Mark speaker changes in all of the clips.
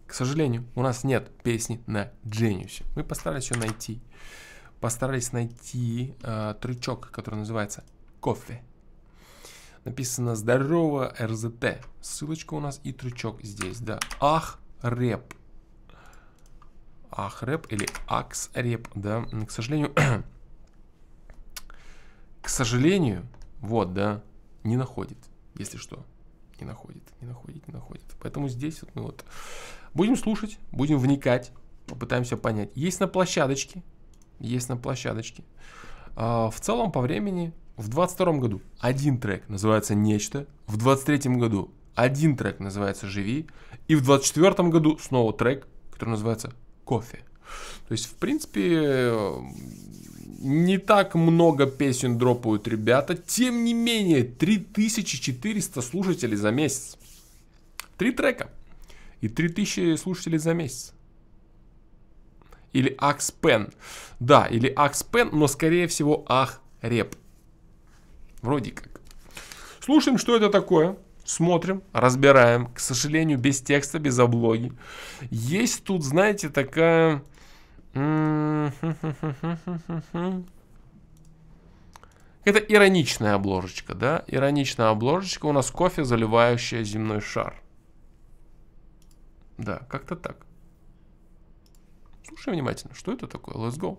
Speaker 1: К сожалению, у нас нет песни на Genius. Мы постарались ее найти. Постарались найти трючок, который называется «Кофе». Написано «Здорово, РЗТ». Ссылочка у нас и трючок здесь, да. Ахреп. Ахреп или Аксреп, да. К сожалению, вот, да, не находит, если что. Не находит. Поэтому здесь вот мы вот будем слушать, будем вникать, попытаемся понять. Есть на площадочке. В целом по времени в 22 году один трек называется «Нечто», в 23 году один трек называется «Живи», и в 24 году снова трек, который называется «Кофе». То есть, в принципе, не так много песен дропают ребята, тем не менее 3400 слушателей за месяц. 3 трека и 3000 слушателей за месяц. Или Акспен. Да, или Акспен, но скорее всего Ахреп. Вроде как. Слушаем, что это такое. Смотрим, разбираем. К сожалению, без текста, без облоги. Есть тут, знаете, такая... Это ироничная обложечка, да? Ироничная обложечка. У нас кофе, заливающая земной шар. Да, как-то так. Слушай внимательно, что это такое? Let's go.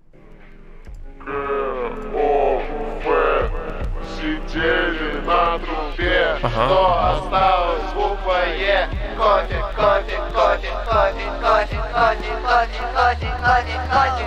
Speaker 2: Сидели на трубе, что осталось буква Е. Кофе, кофе, кофе, кофе, кофе, кофе, кофе, кофе, кофе, кофе.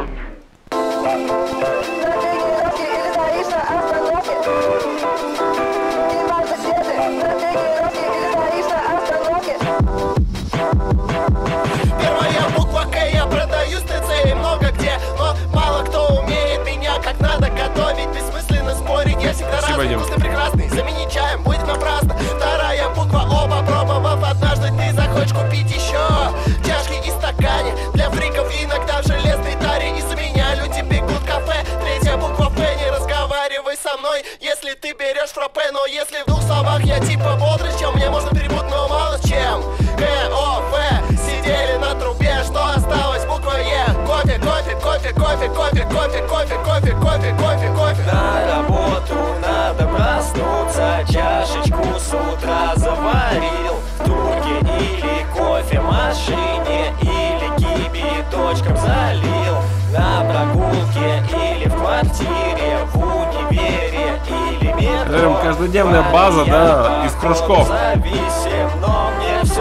Speaker 2: Первая буква К, я продаю ТЦ много где, но мало кто умеет меня как надо готовить. Бессмысленно спорить, я всегда разный, вкусный, прекрасный. Замени чаем, будет напрасно. Вторая буква О, попробовав однажды, ты захочешь купить еще чашки и стакане для фриков, иногда в железной таре. И за меня люди бегут в кафе. Третья буква П, не разговаривай со мной, если ты берешь фраппе. Но если в 2 словах я типа бодрость, чем мне можно перепутать, но мало с чем. К-О-Ф, сидели на трубе, что осталось буква Е. Кофе, кофе, кофе, кофе, кофе, кофе, кофе, кофе, кофе, кофе, кофе.
Speaker 3: На работу надо проснуться, чашечку с утра заварил. В турке или кофемашине, или кипяточком залил. На прогулке или в квартире, в универе или метро.
Speaker 1: Каждодневная база, да, из кружков.
Speaker 3: Зависим, но мне все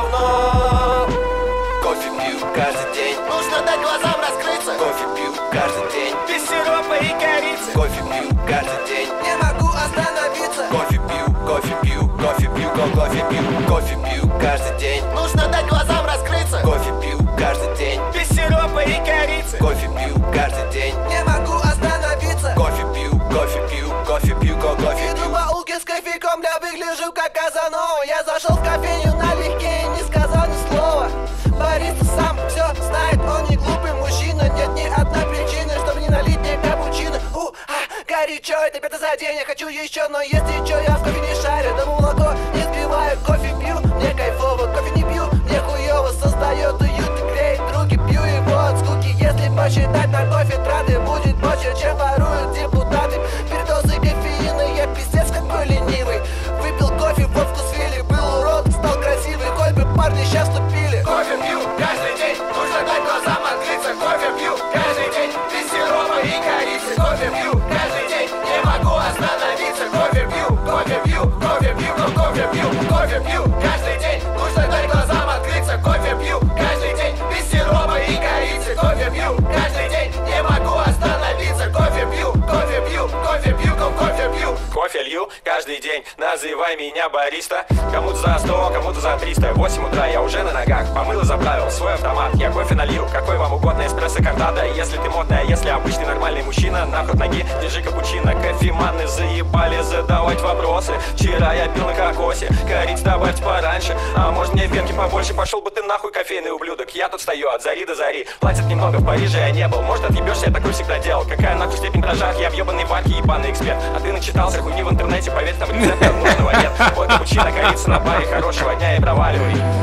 Speaker 3: равно. Кофе пью каждый день.
Speaker 2: Нужно дать глазам раскрыться.
Speaker 3: Кофе пью каждый день.
Speaker 2: Без сиропа и корицы.
Speaker 3: Кофе пью каждый день.
Speaker 2: Не могу остановиться.
Speaker 3: Кофе пью, кофе пью, кофе пью, кофе пью, кофе пью каждый день.
Speaker 2: Нужно дать глазам раскрыться.
Speaker 3: Кофе пью каждый день.
Speaker 2: Без сиропа и корицы.
Speaker 3: Кофе пью каждый день.
Speaker 2: Не могу остановиться.
Speaker 3: Кофе пью, кофе пью, кофе пью, кофе
Speaker 2: Иду
Speaker 3: пью.
Speaker 2: по улке с кофейком, бля, выгляжу как Казанова. Я зашел в кофейню налегке и не сказал ни слова. Бариста сам все знает, он не глупый мужчина. Нет ни одной причины, чтобы не налить мне капучино. Горячо, это пятый за день, я хочу еще. Но если что, я в кофе не шарю, да молоко не сбиваю. Кофе пью, мне кайфово, кофе не пью, мне хуево. Создает уют и греет руки, пью его от скуки. Если посчитать на кофе траты, будет больше, чем воруют депутаты. Передозы кофеина, я пиздец какой ленивый. Выпил кофе, во вкус вилли, был урод, стал красивый. Хоть бы парни сейчас тупили. Кофе пью каждый день, нужно дать глазам открыться. Кофе пью каждый день, без сиропа и корицы. Кофе пью каждый день, не могу остановиться. Кофе пью, кофе пью, кофе пью, кофе пью, кофе пью каждый день, нужно дать глазам открыться. Кофе пью каждый день, без сиропа и корицы. Кофе пью каждый день, не могу остановиться. Кофе пью, кофе пью, кофе пью, кофе пью.
Speaker 3: Кофе лью каждый день, называй меня бариста. Кому-то за 100, кому-то за 300. 8 утра, я уже на ногах, помыл и заправил свой автомат. Я кофе налью, какой вам угодно, эспрессо картада. Если ты модная, если обычный нормальный мужчина, нахуй ноги, держи капучино. Кофеманы заебали задавать вопросы. Вчера я пил на кокосе, кориц добавьте пораньше. А может мне венки побольше, пошел бы ты нахуй, кофейный ублюдок. Я тут стою от зари до зари, платят немного, в Париже я не был. Может отъебешься, я такой всегда делал. Какая нахуй степень дрожжах, я в ебаной банке, ебаный эксперт. А ты начитался хуйни в интернете, поверь, там рецепта нужного нет. Вот капучино, корица на баре, хорошего дня и проваливай.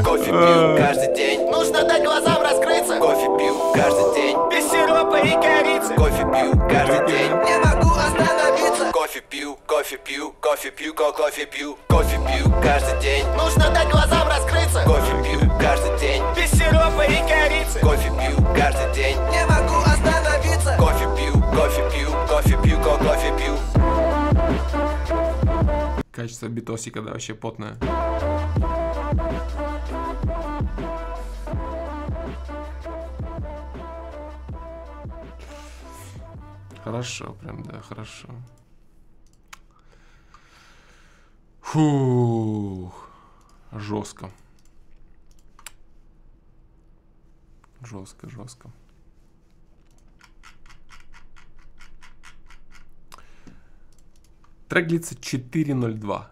Speaker 2: Кофе пью каждый день. Нужно дать глазам раскрыться. Кофе пью каждый день. Без сиропа и корицы. Кофе пью каждый день. Не могу остановиться. Кофе пью, кофе пью, кофе пью, кофе пью. Кофе пью каждый день. Нужно дать глазам раскрыться. Кофе пью каждый день. Без сиропа и корицы. Кофе пью каждый день. Не могу остановиться. Кофе пью, кофе пью, кофе пью, кофе пью.
Speaker 1: Качество битосика, да, вообще потное. Хорошо, прям, да, хорошо. Фух. Жестко. Жестко, жестко. Трек длится 4:02.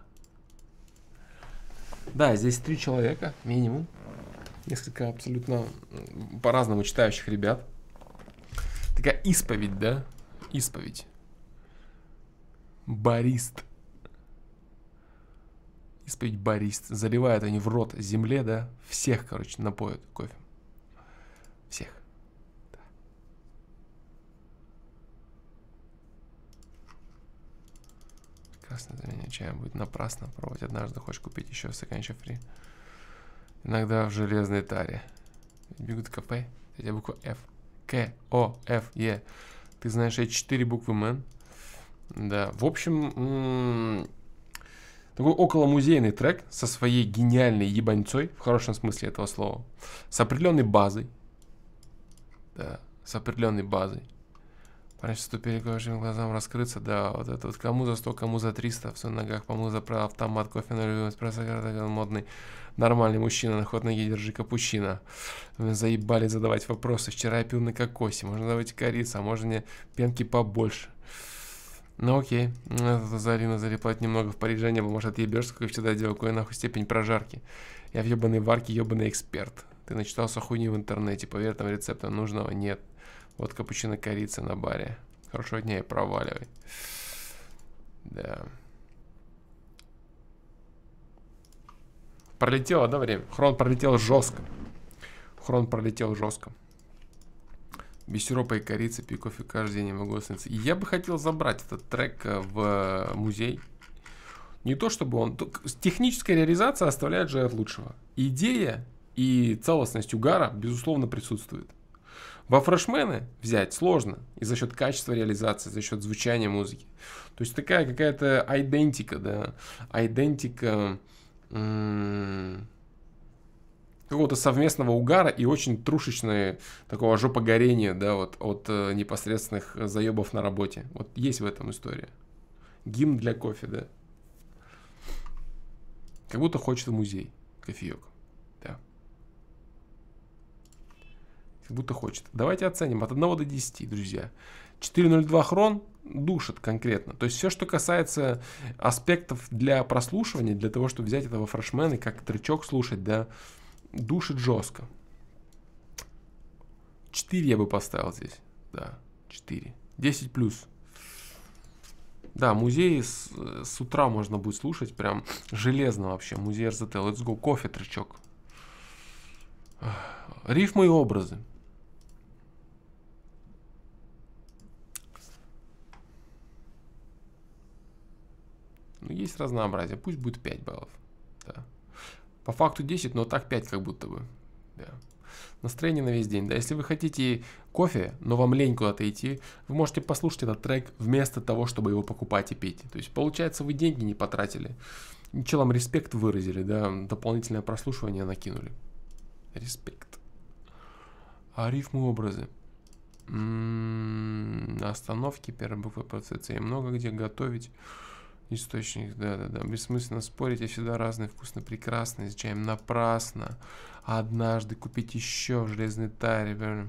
Speaker 1: Да, здесь 3 человека, минимум. Несколько абсолютно по-разному читающих ребят. Такая исповедь, да? Исповедь. Барист. Исповедь барист. Заливают они в рот земле, да? Всех, короче, напоят кофе. Всех. Да. Красное за меня чаем будет напрасно пробовать. Однажды хочешь купить еще стаканчик фри. Иногда в железной таре. Бегут кафе. Хотя буква F. К, О, Ф, Е. Ты знаешь эти 4 буквы, мэн? Да. В общем, такой околомузейный трек со своей гениальной ебаньцой, в хорошем смысле этого слова. С определенной базой. Да, с определенной базой. Раньше ступили к вашим глазам раскрыться, да, вот это вот кому за 100, кому за 300, в своих ногах помыл заправил автомат, кофе на любимый эспрессо, модный, нормальный мужчина, на ход ноги держи капучино. Вы заебали задавать вопросы, вчера я пил на кокосе, можно давать корицу, а можно мне пенки побольше. Ну окей, Зарина залипать немного в Париже не было, может отъебешься, как всегда делал, какой нахуй степень прожарки. Я в ебаной варке ебаный эксперт. Ты начитался хуйни в интернете, поверь, там рецепта нужного нет. Вот капучино корица на баре. Хорошего дня и проваливай. Да. Пролетело, да, время? Хрон пролетел жестко. Хрон пролетел жестко. Без сиропа и корицы, пью кофе каждый день, не могу остановиться. И я бы хотел забрать этот трек в музей. Не то чтобы он... Техническая реализация оставляет желать лучшего. Идея и целостность угара, безусловно, присутствует. Во фрешмены взять сложно. И за счет качества реализации, за счет звучания музыки. То есть такая какая-то айдентика, да. Айдентика какого-то совместного угара и очень трушечное такого жопогорения, да, вот от непосредственных заебов на работе. Вот есть в этом история. Гимн для кофе, да. Как будто хочет в музей кофеек. Да. Как будто хочет. Давайте оценим от 1 до 10, друзья. 4:02 хрон душит конкретно. То есть все, что касается аспектов для прослушивания, для того, чтобы взять этого фрешмена и как тречок слушать, да, душит жестко. 4 я бы поставил здесь. Да, 4. 10 плюс. Да, музей с утра можно будет слушать. Прям железно вообще. Музей РЗТ. Let's go. Кофе, тречок. Рифмы и образы. Ну, есть разнообразие. Пусть будет 5 баллов. Да. По факту 10, но так 5 как будто бы. Да. Настроение на весь день. Да, если вы хотите кофе, но вам лень куда-то идти, вы можете послушать этот трек вместо того, чтобы его покупать и пить. То есть, получается, вы деньги не потратили. Челам респект выразили, да, дополнительное прослушивание накинули. Респект. А рифмы, образы. На остановке первой буквы процесса. И много где готовить. Источник, да. Бессмысленно спорить, я всегда разный, вкусно, прекрасно, изучаем напрасно. Однажды купить еще в железной таре.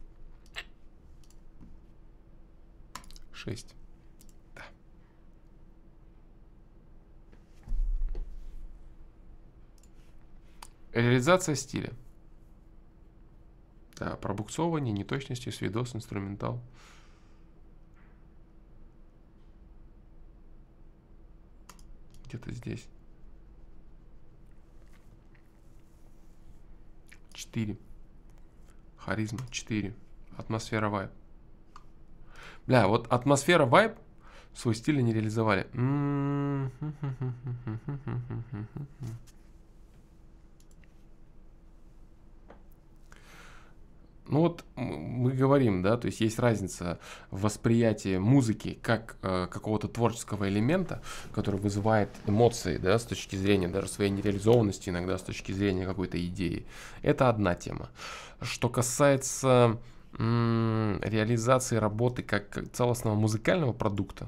Speaker 1: 6. Да. Реализация стиля. Да, пробуксовывание, неточности, свидос, инструментал. Где-то здесь. 4. Харизма 4. Атмосфера вайб. Бля, вот атмосфера вайб свой стиль не реализовали. Ну вот мы говорим, да, то есть есть разница в восприятии музыки как какого-то творческого элемента, который вызывает эмоции, да, с точки зрения даже своей нереализованности, иногда с точки зрения какой-то идеи. Это одна тема. Что касается реализации работы как целостного музыкального продукта,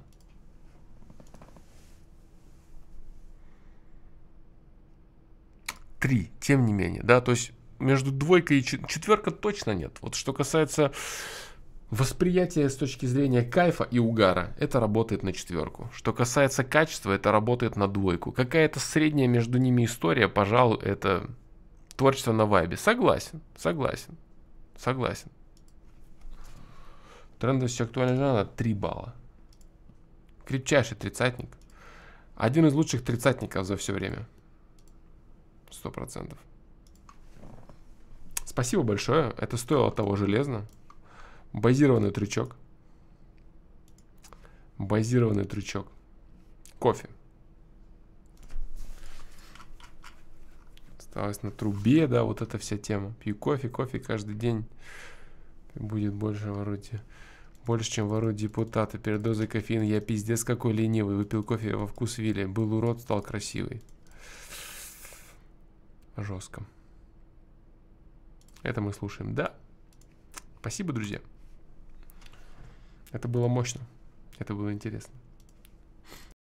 Speaker 1: три, тем не менее, да, то есть между двойкой и четверка точно нет. Вот что касается восприятия с точки зрения кайфа и угара, это работает на четверку. Что касается качества, это работает на двойку. Какая-то средняя между ними история, пожалуй, это творчество на вайбе. Согласен. Трендовость актуального жанра 3 балла. Крепчайший тридцатник. Один из лучших тридцатников за все время. 100%. Спасибо большое. Это стоило того железно. Базированный трючок. Кофе. Осталось на трубе, да, вот эта вся тема. Пью кофе каждый день. Будет больше ворот. Больше, чем ворот депутата. Перед дозой кофеина я пиздец какой ленивый. Выпил кофе во вкус Вилли. Был урод, стал красивый. Жестко. Это мы слушаем. Да. Спасибо, друзья. Это было мощно. Это было интересно.